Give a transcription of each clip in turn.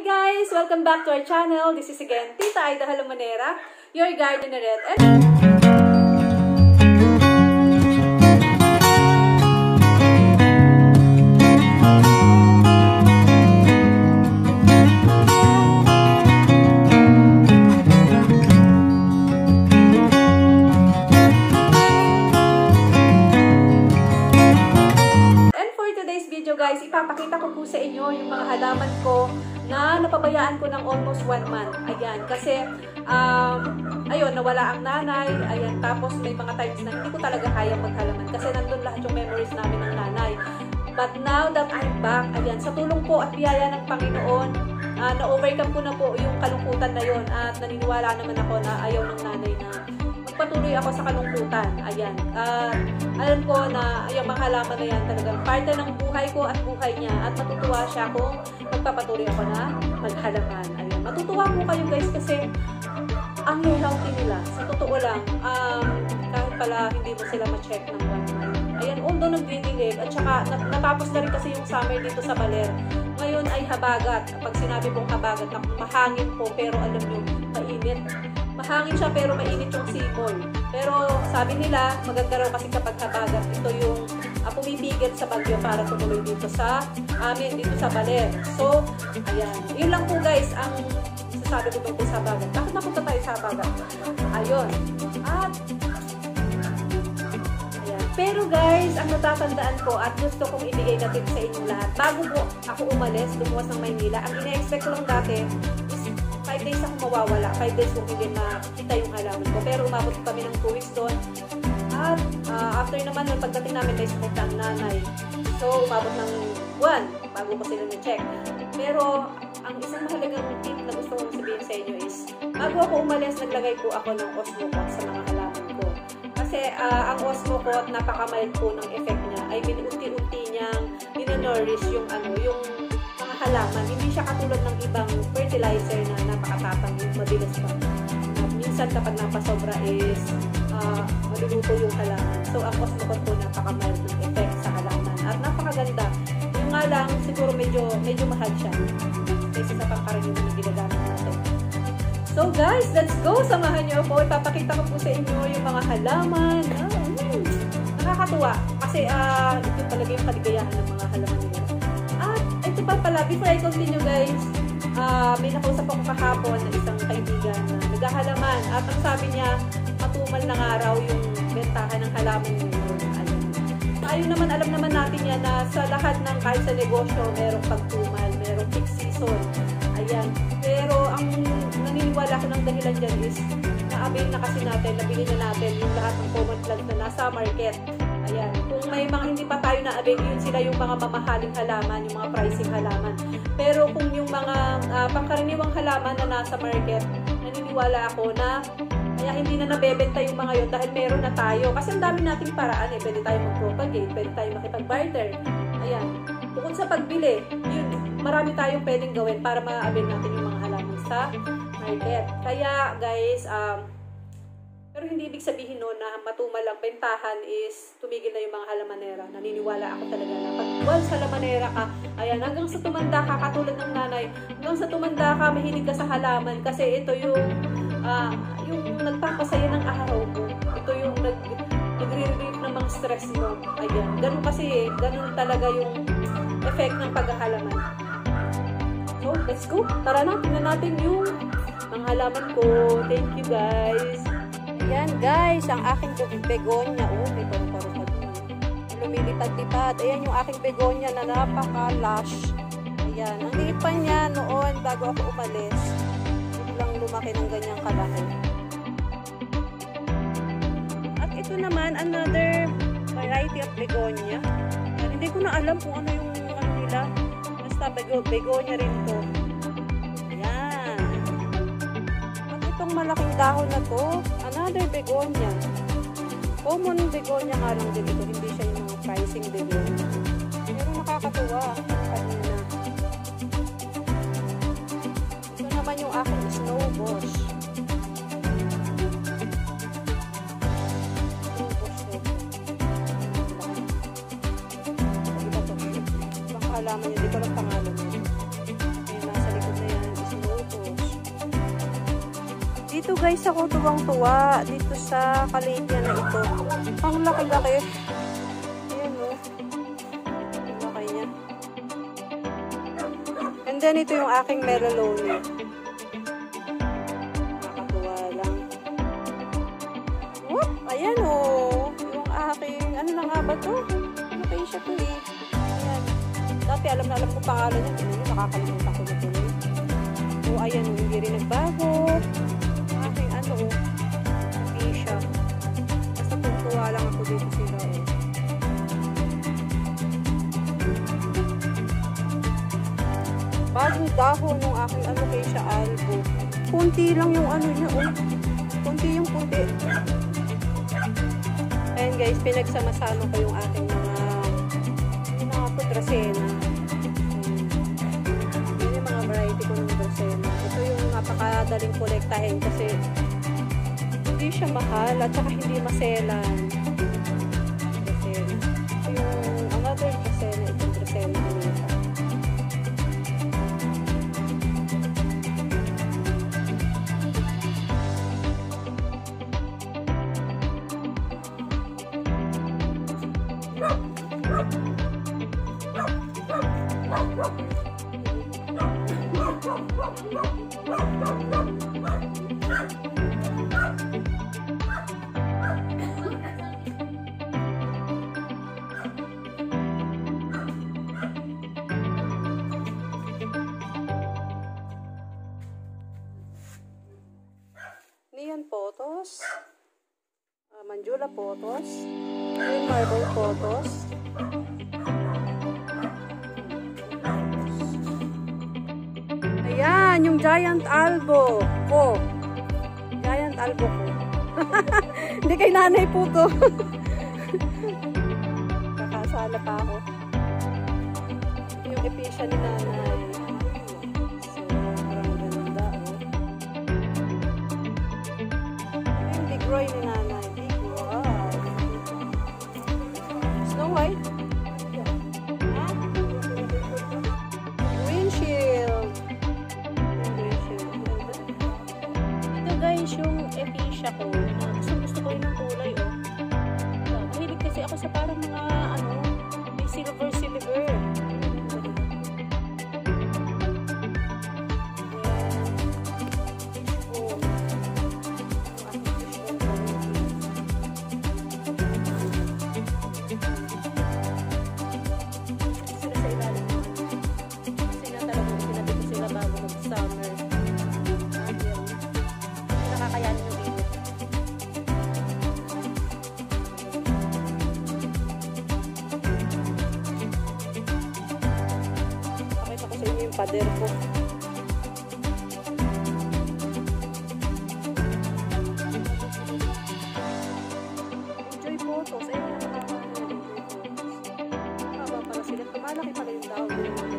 Hi guys! Welcome back to our channel. This is again Tita Aida Halamonera, your gardenerette. Guys, ipapakita ko po sa inyo yung mga halaman ko na napabayaan ko ng almost 1 month. Ayan, kasi ayun, nawala ang nanay. Ayan, tapos may mga times na hindi ko talaga kaya maghalaman kasi nandun lahat yung memories namin ng nanay. But now that I'm back, ayan, sa tulong po at biyaya ng Panginoon, na-overcome ko na po yung kalungkutan na yon at naniniwala naman ako na ayaw ng nanay na patuloy ako sa kalungkutan. Ayan. Alam ko na yung mga halaman na yan talagang parte ng buhay ko at buhay niya. At matutuwa siya kung magpapatuloy ako na maghalaman. Ayan. Matutuwa po kayo guys kasi ang healthy nila. Sa totoo lang, kahit pala hindi mo sila ma-check ng 1 month. Ayan, although nagdidilig at saka natapos na rin kasi yung summer dito sa Baler. Ngayon ay habagat. Pag sinabi kong habagat, mahangin po pero alam nyo, mainit. Mahangin siya pero mainit yung simoy. Pero sabi nila, maganda raw kasi kapag habagat, ito yung pumipigil sa bagyo para tumuloy dito sa amin, dito sa Baler. So, ayan. Yun lang po guys ang sasabi ko tungkol sa habagat. Bakit napunta tayo sa habagat? Ayun. At ayan. Pero guys, ang natatandaan ko at gusto kong ibigay natin sa inyo lahat, bago po ako umalis, lumuwas ng Maynila, ang ina-expect ko lang dati 5 days ako mawawala. 5 days kung hindi makita yung halaman ko. Pero umabot kami ng 2 weeks doon. At after naman, pagdating namin, may sakit ang nanay. So, umabot ng 1 bago ko sila na-check. Pero, ang isang mahalagang tip na gusto kong sabihin sa inyo is, bago ako umalis, naglagay po ako ng Osmocot sa mga halaman ko. Kasi, ang Osmocot, napaka-mild po ng effect niya. Ay, unti-unti niyang minanourish yung halaman. Hindi siya katulad ng ibang fertilizer na napakatapang yung mabilis pa. Minsan kapag napasobra is maluluto yung halaman. So ang Osmocot po napaka-mild ng effect sa halaman. At napakaganda. Yung nga lang siguro medyo mahal siya. Kaysa sa pangkaraniwan na ginagamit natin. So guys, let's go! Samahan niyo ako. Ipapakita ko po sa inyo yung mga halaman. Nakakatuwa. Kasi ito talaga yung kaligayahan ng mga halaman nila. Ito pa pala, before I continue guys, may nakausap ako kahapon na isang kaibigan na naghahalaman at ang sabi niya, matumal ng araw yung bentahan ng halaman ngayon. Ayun naman, alam naman natin yan na sa lahat ng kahit sa negosyo, merong pagtumal, merong peak season. Ayan. Pero ang naniniwala ko ng dahilan dyan is na-avail na kasi natin, nabili na natin yung lahat ng common plant na nasa market. Ayan. Kung may mga hindi pa tayo na-avail, yun sila yung mga mamahaling halaman, yung mga pricing halaman. Pero kung yung mga pangkaraniwang halaman na nasa market, naniniwala ako na kaya hindi na nabebenta yung mga yun dahil meron na tayo. Kasi ang dami nating paraan eh. Pwede tayo mag-propagate, pwede tayo makipag-barter. Ayan. Bukod sa pagbili, yun, marami tayong pwedeng gawin para ma-avail natin yung mga halaman sa market. Kaya guys, pero hindi ibig sabihin no na matumal ang bentahan is tumigil na yung mga halamanera. Naniniwala ako talaga na pag once halamanera ka, ayan, hanggang sa tumanda ka, katulad ng nanay, hanggang sa tumanda ka, mahilig ka sa halaman kasi ito yung nagpapasaya ng araw mo. Ito yung nagre-relieve ng mga stress mo. Ayan, ganun kasi, ganun talaga yung effect ng paghahalaman. So, let's go. Tara na, tingnan natin yung mga halaman ko. Thank you guys. Ayan guys, ang aking begonia. Oh, may paru-paru pa dun. Lumilipad-lipad. Ayan yung aking begonia na napaka-lush. Ayan, ang liit pa niya noon bago ako umalis. Biglang lumaki ng ganyang kalaki. At ito naman, another variety of begonia. Ayan, hindi ko na alam kung ano yung nila. Basta begonia rin to. Malaking dahon na to, another begonia. Common begonia nga lang din ito, hindi siya yung mga pricing begonia. Pero nakakatuwa kanina. Ito naman yung aking snow bush. Ibang halaman yun, hindi ko lang pangalan yun. Ayun, nasa likod na yan. Dito guys ako tuwang-tuwa dito sa Caladria na ito. Ang laki-laki. Ayan o. Ang laki niya. And then ito yung aking Melalone. Nakakatuwa lang. Whoop! Ayan o. Yung aking, ano na nga ba to? Ano kayo siya to eh? Ayan. Dati alam na alam ko pangalan niya. Tingnan niyo, nakakalimutan ko na to eh. So ayan o, hindi rin nagbago. Basta tuwa lang ako dito sila eh. Bagong dahon ng aking Alocasia albo. Kunti lang yung ano niya oh. Kunti yung puti. Ayan guys, pinagsama-sama ko yung aking mga putrasena. Yun yung mga variety ko ng putrasena. Ito yung napakadaling kolektahin kasi hindi siya mahal at saka hindi maselan. Dracena. Ito yung another Dracena. Itong Dracena Anita. Neon photos, Manjula photos, Green Marble photos, ayan, yung Giant Albo ko. Giant Albo ko. Hindi kay nanay po to. Kakasala pa ako. Yung episya ni nanay. Roy ni nanay. Wow. Snow White. Huh? Green Shield. Green Shield. Ito guys, yung episya ko. Gusto ko yun ng kulay. Oh. Mahilig kasi ako sa parang mga may silver. Pader ko. Enjoy photos. Ayun na nakakano. Haba para sila. Tumalaki pala yung daw.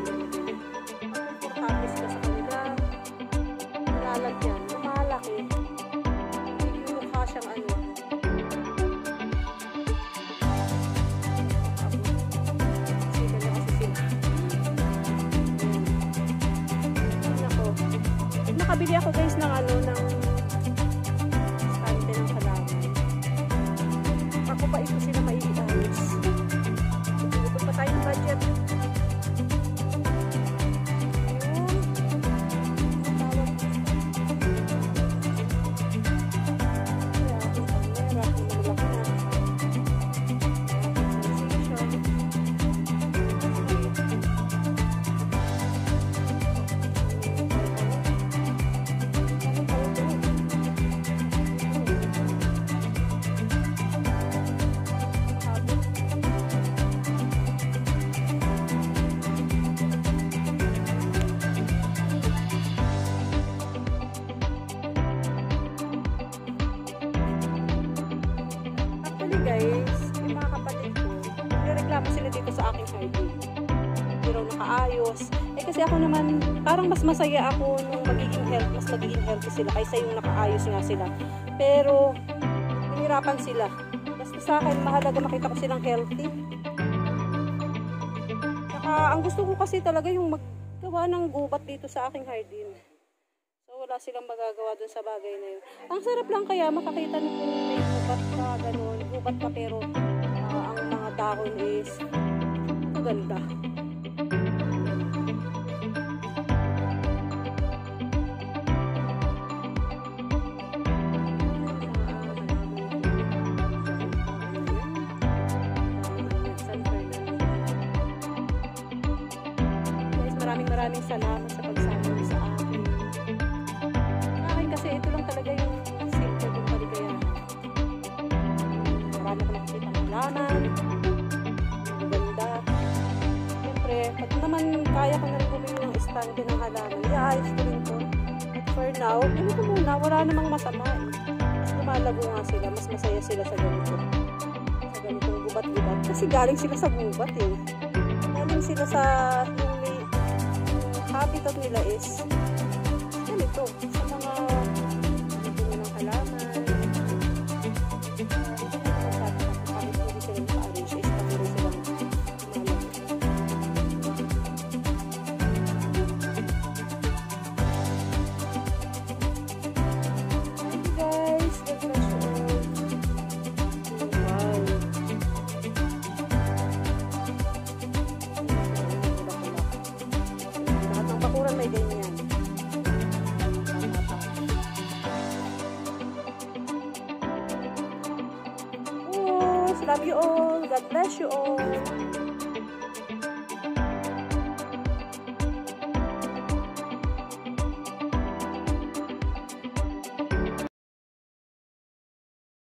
Tapos ka sa kanila. Nalalagyan. Tumalaki. Hindi yung mukha siyang ano. Nakabili ako guys ng ng stante ng halaman. Ako pa ito sila maiayos. Ipon pa tayong budget. Guys, yung mga kapatid ko, nireklamo sila dito sa aking hardin. Hindi raw nakaayos. Eh kasi ako naman, parang mas masaya ako nung mas magiging healthy sila kaysa yung nakaayos nga sila. Pero, hinirapan sila. Basta sa akin, mahalaga makita ko silang healthy. Saka, ang gusto ko kasi talaga yung maggawa ng gubat dito sa aking hardin. So, wala silang magagawa dun sa bagay na yun. Ang sarap lang kaya makakita nyo kung may gubat ka, ganun. Gubat ka pero ang mga dahon is maganda. Maraming salamat sa pagsama niyo sa akin. Kasi ito lang talaga yung simple kong kaligayahan. Marami ko nakikita ng halaman. Maganda. Siyempre, pag naman kaya ko na rin bumili ng estante ng halaman, iayos ko rin to. But for now, ganito muna. Wala namang masama eh. Mas lumalago nga sila. Mas masaya sila sa ganito. Sa ganitong gubat-gubat. Kasi galing sila sa gubat eh. Galing sila sa habitat nila is ganito, sa mga dumi ng halaman. Kahit hindi sila naka-arrange, is patuloy silang lumalaki. Thank you guys. God bless you all. Wow. Bakuran may ganyan. Oh, love you all. God bless you all.